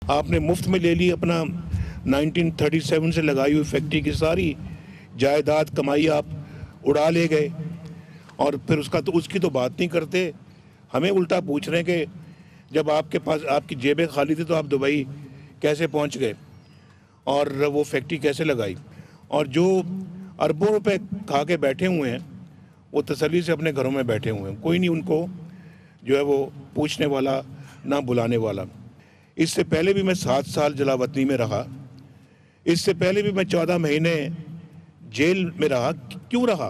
आपने मुफ्त में ले ली अपना 1937 से लगाई हुई फैक्ट्री की सारी जायदाद कमाई आप उड़ा ले गए, और फिर उसकी तो बात नहीं करते। हमें उल्टा पूछ रहे हैं कि जब आपके पास आपकी जेबें खाली थी तो आप दुबई कैसे पहुंच गए और वो फैक्ट्री कैसे लगाई। और जो अरबों रुपए खा के बैठे हुए हैं वो तसल्ली से अपने घरों में बैठे हुए हैं, कोई नहीं उनको जो है वो पूछने वाला, ना बुलाने वाला। इससे पहले भी मैं 7 साल जलावतनी में रहा, इससे पहले भी मैं 14 महीने जेल में रहा। क्यों रहा?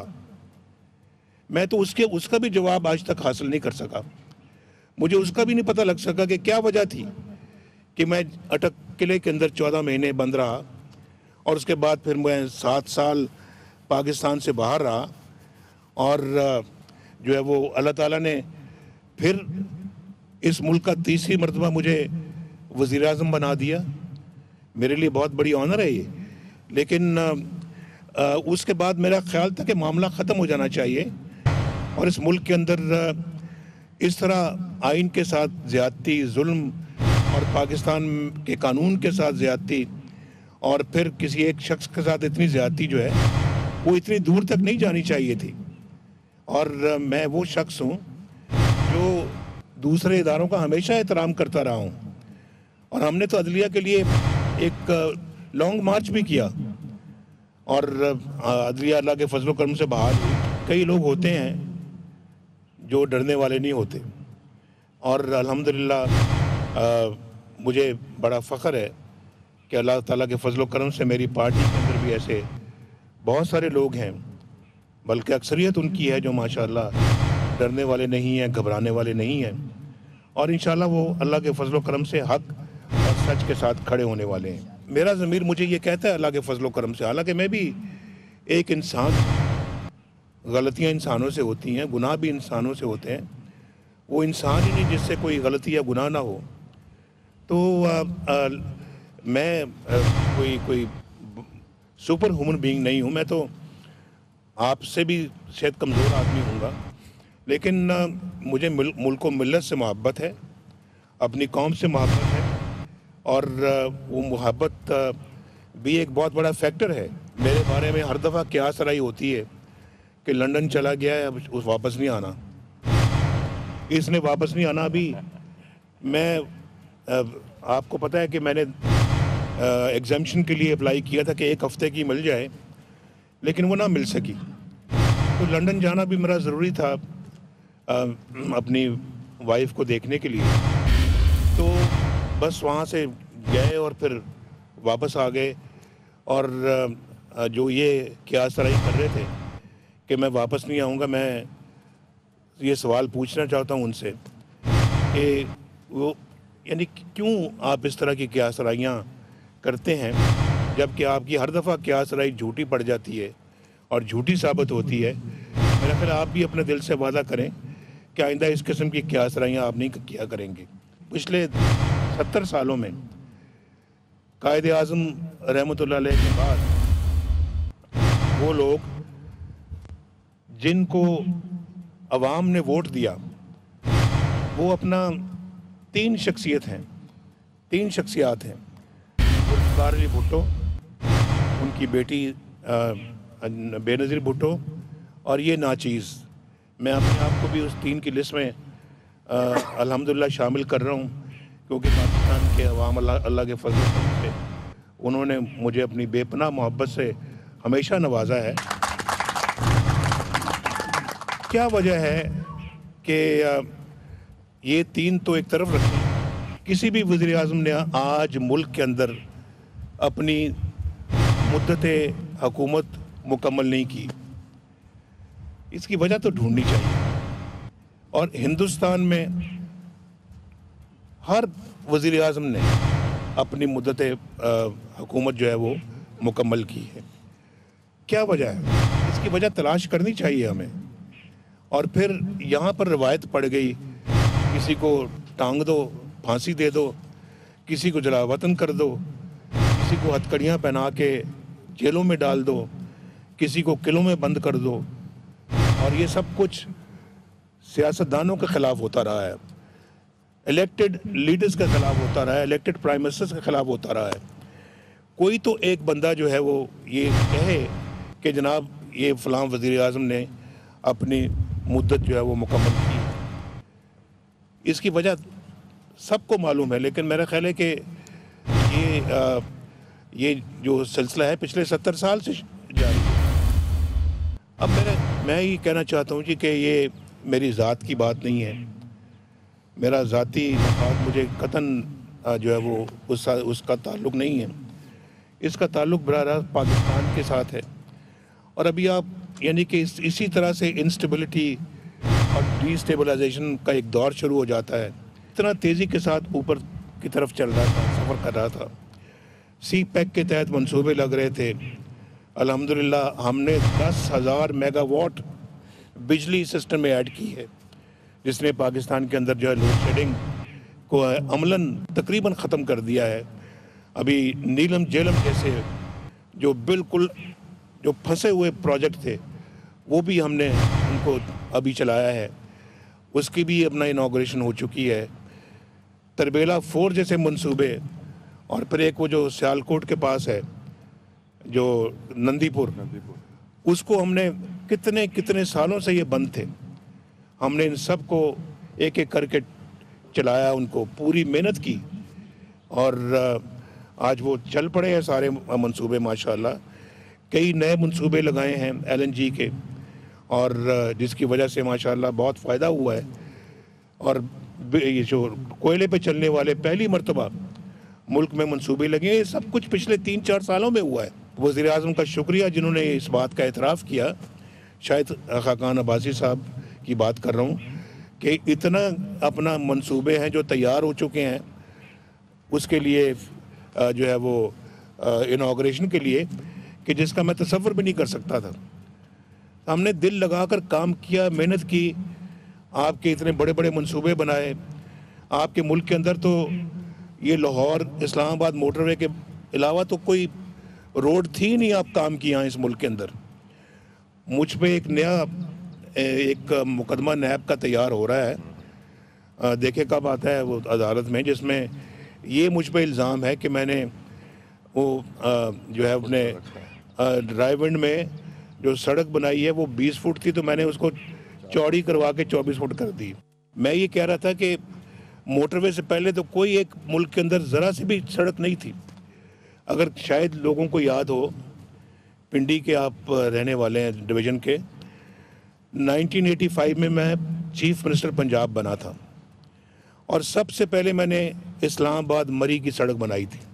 मैं तो उसका भी जवाब आज तक हासिल नहीं कर सका। मुझे उसका भी नहीं पता लग सका कि क्या वजह थी कि मैं अटक किले के अंदर 14 महीने बंद रहा, और उसके बाद फिर मैं 7 साल पाकिस्तान से बाहर रहा, और जो है वो अल्लाह ताला ने फिर इस मुल्क का तीसरी मरतबा मुझे वज़ीर आज़म बना दिया। मेरे लिए बहुत बड़ी ऑनर है ये। लेकिन उसके बाद मेरा ख्याल था कि मामला ख़त्म हो जाना चाहिए, और इस मुल्क के अंदर इस तरह आइन के साथ ज़्यादती, जुल्म, और पाकिस्तान के कानून के साथ ज़्यादती, और फिर किसी एक शख्स के साथ इतनी ज़्यादती जो है वो इतनी दूर तक नहीं जानी चाहिए थी। और मैं वो शख्स हूँ जो दूसरे इदारों का हमेशा एहतराम करता रहा हूँ, और हमने तो अदलिया के लिए एक लॉन्ग मार्च भी किया, और अदलिया अल्लाह के फजल करम से बहाल हुई। कई लोग होते हैं जो डरने वाले नहीं होते, और अल्हम्दुलिल्लाह मुझे बड़ा फ़ख्र है कि अल्लाह ताला के फजल करम से मेरी पार्टी के अंदर भी ऐसे बहुत सारे लोग हैं, बल्कि अक्सरियत उनकी है जो माशाअल्लाह डरने वाले नहीं हैं, घबराने वाले नहीं हैं, और इंशाअल्लाह वो अल्लाह के फजल करम से हक और सच के साथ खड़े होने वाले हैं। मेरा ज़मीर मुझे ये कहता है अल्लाह के फजल करम से, हालांकि मैं भी एक इंसान, गलतियां इंसानों से होती हैं, गुनाह भी इंसानों से होते हैं। वो इंसान ही नहीं जिससे कोई गलती या गुनाह ना हो। तो मैं कोई सुपर ह्यूमन बीइंग नहीं हूँ। मैं तो आपसे भी शायद कमज़ोर आदमी हूँगा, लेकिन मुझे मुल्क को मिल्लत से मोहब्बत है, अपनी कौम से मोहब्बत है, और वो मोहब्बत भी एक बहुत बड़ा फैक्टर है। मेरे बारे में हर दफ़ा क्या सराई होती है कि लंदन चला गया है, अब वापस नहीं आना, इसने वापस नहीं आना। अभी मैं आपको पता है कि मैंने एग्जामिशन के लिए अप्लाई किया था कि 1 हफ़्ते की मिल जाए, लेकिन वो ना मिल सकी। तो लंदन जाना भी मेरा ज़रूरी था अपनी वाइफ को देखने के लिए। तो बस वहाँ से गए और फिर वापस आ गए, और जो ये क्या सराई कर रहे थे कि मैं वापस नहीं आऊँगा, मैं ये सवाल पूछना चाहता हूँ उनसे कि वो यानी क्यों आप इस तरह की क्या सराइयाँ करते हैं, जबकि आपकी हर दफ़ा क्या सराई झूठी पड़ जाती है और झूठी साबित होती है। मेरा ख्याल आप भी अपने दिल से वादा करें कि आइंदा इस किस्म की क्या सराइयाँ आप नहीं किया करेंगे। पिछले 70 सालों में कायदे आज़म रहमतुल्लाह अलैह के बाद वो लोग जिनको अवाम ने वोट दिया, वो अपना 3 शख्सियत हैं, 3 शख्सियात हैं। अली भुट्टो, उनकी बेटी बेनज़ीर भुट्टो, और ये नाचीज़। मैं अपने आप को भी उस 3 की लिस्ट में अल्हम्दुलिल्लाह शामिल कर रहा हूँ, क्योंकि पाकिस्तान के अवाम अल्लाह के फजल से उन्होंने मुझे अपनी बेपनाह मोहब्बत से हमेशा नवाजा है। क्या वजह है कि ये 3 तो एक तरफ रखें, किसी भी वज़ीर आज़म ने आज मुल्क के अंदर अपनी मुद्दत हुकूमत मुकम्मल नहीं की। इसकी वजह तो ढूंढनी चाहिए, और हिंदुस्तान में हर वज़ीर आज़म ने अपनी मुद्दत हुकूमत जो है वो मुकम्मल की है। क्या वजह है? इसकी वजह तलाश करनी चाहिए हमें। और फिर यहाँ पर रवायत पड़ गई, किसी को टांग दो, फांसी दे दो, किसी को जला वतन कर दो, किसी को हथकड़ियाँ पहना के जेलों में डाल दो, किसी को किलों में बंद कर दो, और ये सब कुछ सियासतदानों के ख़िलाफ़ होता रहा है। इलेक्टेड लीडर्स के खिलाफ होता रहा है, इलेक्टेड प्राइम मिनिस्टर्स के खिलाफ होता रहा है। कोई तो एक बंदा जो है वो ये कहे कि जनाब ये फ़लाँ वज़ीर आज़म ने अपनी मुद्दत जो है वो मुकम्मल की। इसकी वजह सबको मालूम है, लेकिन मेरा ख्याल है कि ये जो सिलसिला है पिछले 70 साल से जारी है। अब मैं ये कहना चाहता हूँ जी कि ये मेरी ज़ात की बात नहीं है, मेरा ज़ाती मफाद मुझे कतन जो है वो उसका ताल्लुक़ नहीं है। इसका ताल्लुक़ बराह रास्त पाकिस्तान के साथ है। और अभी आप यानी कि इसी तरह से इंस्टेबिलिटी और डिस्टेबलाइजेशन का एक दौर शुरू हो जाता है। इतना तेज़ी के साथ ऊपर की तरफ चल रहा था, सफ़र कर रहा था। सी पैक के तहत मंसूबे लग रहे थे। अल्हम्दुलिल्लाह हमने 10,000 मेगावाट बिजली सिस्टम में ऐड की है, जिसने पाकिस्तान के अंदर जो है लोड शेडिंग को अमलन तकरीबन ख़त्म कर दिया है। अभी नीलम जेलम जैसे जो बिल्कुल जो फंसे हुए प्रोजेक्ट थे वो भी हमने उनको अभी चलाया है, उसकी भी अपना इनाग्रेशन हो चुकी है। तरबेला 4 जैसे मंसूबे, और फिर एक वो जो सियालकोट के पास है जो नंदीपुर, उसको हमने कितने कितने सालों से ये बंद थे, हमने इन सब को एक एक करके चलाया, उनको पूरी मेहनत की और आज वो चल पड़े हैं सारे मंसूबे माशाल्लाह। कई नए मंसूबे लगाए हैं LNG के, और जिसकी वजह से माशाल्लाह बहुत फ़ायदा हुआ है। और ये जो कोयले पे चलने वाले पहली मर्तबा मुल्क में मंसूबे लगे, ये सब कुछ पिछले 3-4 सालों में हुआ है। वज़ीर आज़म का शुक्रिया जिन्होंने इस बात का एतराफ़ किया, शायद खाकान अब्बासी साहब की बात कर रहा हूँ, कि इतना अपना मंसूबे हैं जो तैयार हो चुके हैं उसके लिए जो है वो इनाग्रेशन के लिए, कि जिसका मैं तसव्वुर भी नहीं कर सकता था। हमने दिल लगाकर काम किया, मेहनत की, आपके इतने बड़े बड़े मंसूबे बनाए। आपके मुल्क के अंदर तो ये लाहौर इस्लामाबाद मोटरवे के अलावा तो कोई रोड थी नहीं आप काम किया इस मुल्क के अंदर। मुझ पे एक नया एक मुकदमा नैब का तैयार हो रहा है, देखे कब आता है वो अदालत में, जिसमें ये मुझ पे इल्ज़ाम है कि मैंने वो जो है अपने ड्राइव में जो सड़क बनाई है वो 20 फुट थी, तो मैंने उसको चौड़ी करवा के 24 फुट कर दी। मैं ये कह रहा था कि मोटरवे से पहले तो कोई एक मुल्क के अंदर ज़रा सी भी सड़क नहीं थी। अगर शायद लोगों को याद हो, पिंडी के आप रहने वाले हैं डिवीज़न के, 1985 में मैं चीफ मिनिस्टर पंजाब बना था और सबसे पहले मैंने इस्लामाबाद मरी की सड़क बनाई थी।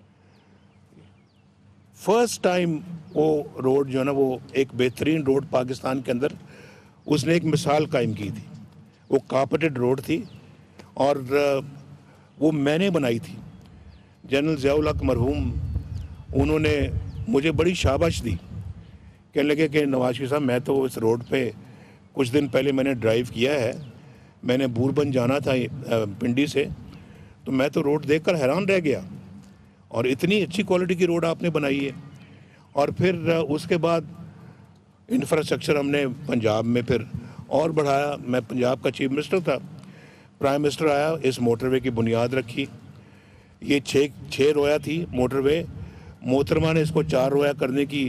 फर्स्ट टाइम वो रोड जो है ना, वो एक बेहतरीन रोड पाकिस्तान के अंदर उसने एक मिसाल कायम की थी। वो कार्पेटेड रोड थी और वो मैंने बनाई थी। जनरल ज़ियाउल हक मरहूम, उन्होंने मुझे बड़ी शाबाश दी, कहने लगे कि नवाज शरीफ साहब मैं तो इस रोड पे कुछ दिन पहले मैंने ड्राइव किया है, मैंने बूरबन जाना था पिंडी से, तो मैं तो रोड देखकर हैरान रह गया और इतनी अच्छी क्वालिटी की रोड आपने बनाई है। और फिर उसके बाद इंफ्रास्ट्रक्चर हमने पंजाब में फिर और बढ़ाया। मैं पंजाब का चीफ मिनिस्टर था, प्राइम मिनिस्टर आया, इस मोटरवे की बुनियाद रखी। ये 6 रोया थी मोटरवे, मोहतरमा ने इसको 4 रोया करने की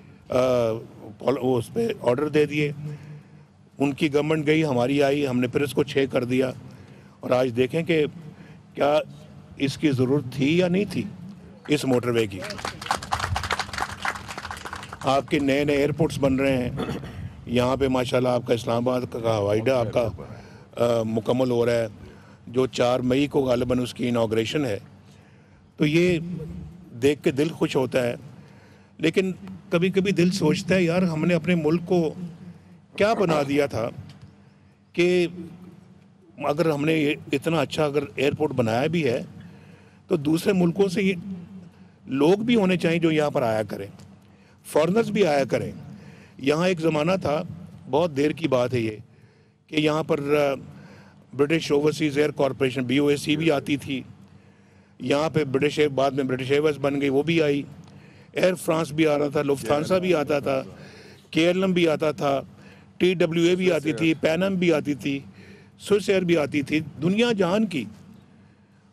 उस पर ऑर्डर दे दिए। उनकी गवर्नमेंट गई, हमारी आई, हमने फिर इसको 6 कर दिया। और आज देखें कि क्या इसकी ज़रूरत थी या नहीं थी इस मोटरवे की। आपके नए नए एयरपोर्ट्स बन रहे हैं यहाँ पे माशाल्लाह। आपका इस्लामाबाद का हवाई अड्डा आपका मुकम्मल हो रहा है, जो 4 मई को गालिबन उसकी इनाग्रेशन है। तो ये देख के दिल खुश होता है, लेकिन कभी कभी दिल सोचता है यार हमने अपने मुल्क को क्या बना दिया था कि अगर हमने इतना अच्छा अगर एयरपोर्ट बनाया भी है तो दूसरे मुल्कों से ये लोग भी होने चाहिए जो यहाँ पर आया करें, फॉरेनर्स भी आया करें। यहाँ एक ज़माना था, बहुत देर की बात है ये, कि यहाँ पर British overseas air corporation BOAC भी आती थी यहाँ पे। ब्रिटिश बाद में ब्रिटिश एयरवेज बन गई, वो भी आई। एयर फ्रांस भी आ रहा था, लुफ्थांसा भी आता था, KLM भी आता था, TWA भी आती थी, पैनम भी आती थी, स्विस एयर भी आती थी। दुनिया जहान की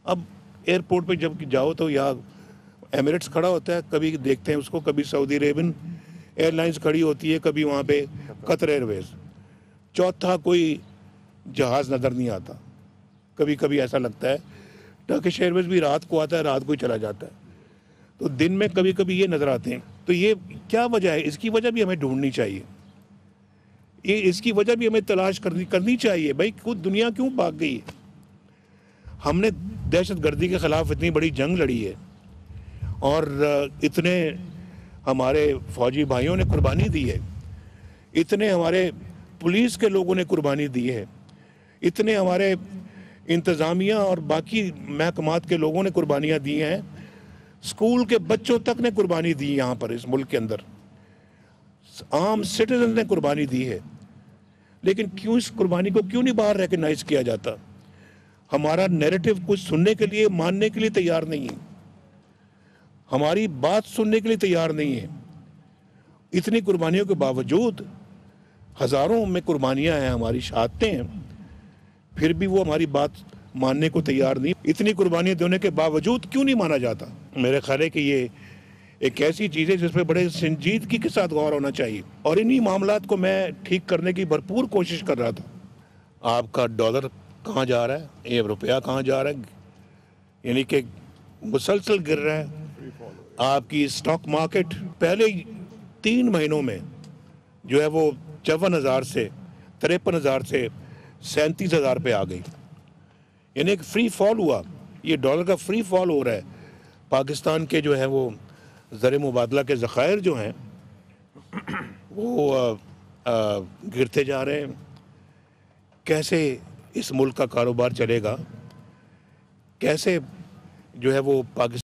अब एयरपोर्ट पे जब जाओ तो यहाँ एमिरेट्स खड़ा होता है, कभी देखते हैं उसको, कभी सऊदी अरेबियन एयरलाइंस खड़ी होती है, कभी वहाँ पे कतर एयरवेज, चौथा कोई जहाज़ नज़र नहीं आता। कभी कभी ऐसा लगता है टर्किश एयरवेज भी रात को आता है, रात को ही चला जाता है, तो दिन में कभी कभी ये नज़र आते हैं। तो ये क्या वजह है? इसकी वजह भी हमें ढूंढनी चाहिए, ये इसकी वजह भी हमें तलाश करनी चाहिए। भाई खुद दुनिया क्यों भाग गई है? हमने दहशत गर्दी के ख़िलाफ़ इतनी बड़ी जंग लड़ी है और इतने हमारे फौजी भाइयों ने कुर्बानी दी है, इतने हमारे पुलिस के लोगों ने कुर्बानी दी है, इतने हमारे इंतज़ामिया और बाकी महकमात के लोगों ने कुर्बानियाँ दी हैं, स्कूल के बच्चों तक ने कुर्बानी दी, यहाँ पर इस मुल्क के अंदर आम सिटीजन ने कुर्बानी दी है। लेकिन क्यों इस कुर्बानी को क्यों नहीं बाहर रिकग्नाइज किया जाता? हमारा नैरेटिव कुछ सुनने के लिए, मानने के लिए तैयार नहीं है, हमारी बात सुनने के लिए तैयार नहीं है। इतनी कुर्बानियों के बावजूद, हज़ारों में कुर्बानियाँ हैं, हमारी शहादतें हैं, फिर भी वो हमारी बात मानने को तैयार नहीं। इतनी कुर्बानियाँ देने के बावजूद क्यों नहीं माना जाता? मेरे ख्याल है कि ये एक ऐसी चीज़ है जिस पर बड़े संजीदगी के साथ गौर होना चाहिए, और इन्हीं मामलात को मैं ठीक करने की भरपूर कोशिश कर रहा था। आपका डॉलर कहाँ जा रहा है, ये रुपया कहाँ जा रहा है, यानी कि मुसलसल गिर रहा है। आपकी स्टॉक मार्केट पहले 3 महीनों में जो है वो 54,000 से 53,000 से 37,000 पे आ गई, यानी एक फ्री फॉल हुआ। ये डॉलर का फ्री फॉल हो रहा है। पाकिस्तान के जो है वो ज़र मुबादला के ज़खायर जो हैं वो गिरते जा रहे हैं। कैसे इस मुल्क का कारोबार चलेगा? कैसे जो है वो पाकिस्तान